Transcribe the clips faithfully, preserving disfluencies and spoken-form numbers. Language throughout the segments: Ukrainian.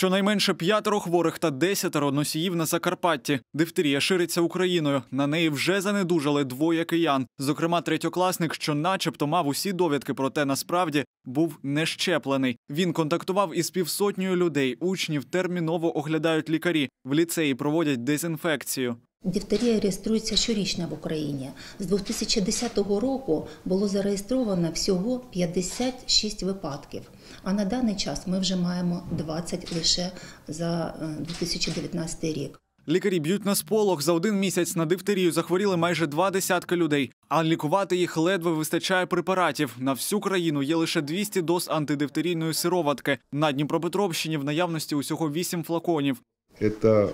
Щонайменше п'ятеро хворих та десятеро носіїв на Закарпатті. Дифтерія шириться Україною. На неї вже занедужали двоє киян. Зокрема, третьокласник, що начебто мав усі довідки, проте насправді був не щеплений. Він контактував із півсотнею людей. Учнів терміново оглядають лікарі. В ліцеї проводять дезінфекцію. Дифтерія реєструється щорічно в Україні. З дві тисячі десятого року було зареєстровано всього п'ятдесят шість випадків. А на даний час ми вже маємо двадцять лише за дві тисячі дев'ятнадцятий рік. Лікарі б'ють на сполох. За один місяць на дифтерію захворіли майже два десятки людей. А лікувати їх ледве вистачає препаратів. На всю країну є лише двісті доз антидифтерійної сироватки. На Дніпропетровщині в наявності усього вісім флаконів. Це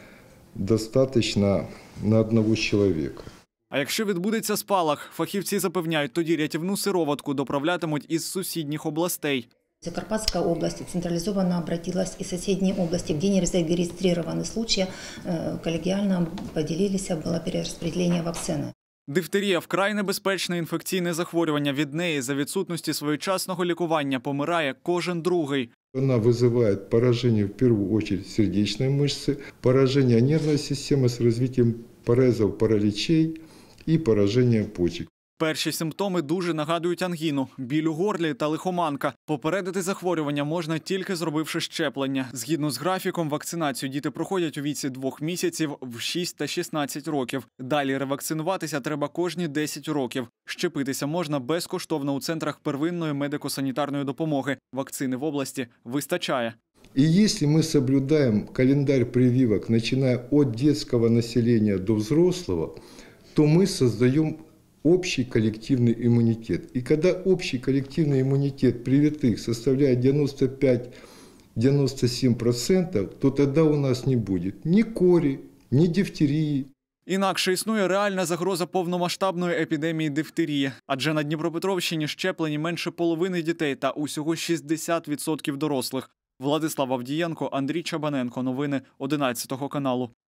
достатньо на одного чоловіка. А якщо відбудеться спалах, фахівці запевняють, тоді рятівну сироватку доправлятимуть із сусідніх областей. Закарпатская область централизованно обратилась и соседние области, где не зарегистрированы случаи, коллегиально поделились, было перераспределение вакцины. Дифтерія – вкрай небезпечне інфекційне захворювання. Від неї за відсутності своєчасного лікування помирає кожен другий. Она вызывает поражение в первую очередь сердечной мышцы, поражение нервной системы с развитием порезов, параличей и поражение почек. Перші симптоми дуже нагадують ангіну, біль у горлі та лихоманка. Попередити захворювання можна тільки зробивши щеплення. Згідно з графіком, вакцинацію діти проходять у віці двох місяців в шість та шістнадцять років. Далі ревакцинуватися треба кожні десять років. Щепитися можна безкоштовно у центрах первинної медико-санітарної допомоги. Вакцини в області вистачає. И если мы соблюдаем календарь прививок, начиная от детского населения до взрослого, то мы создаем общий коллективный иммунитет. И когда общий коллективный иммунитет привитых составляет девяносто пять — девяносто семь процентов, то тогда у нас не будет ни кори, ни дифтерии. Інакше існує реальна загроза повномасштабної епідемії дифтерії. Адже на Дніпропетровщині щеплені менше половини дітей та усього шістдесят відсотків дорослих. Владислав Авдієнко, Андрій Чабаненко. Новини одинадцятого каналу.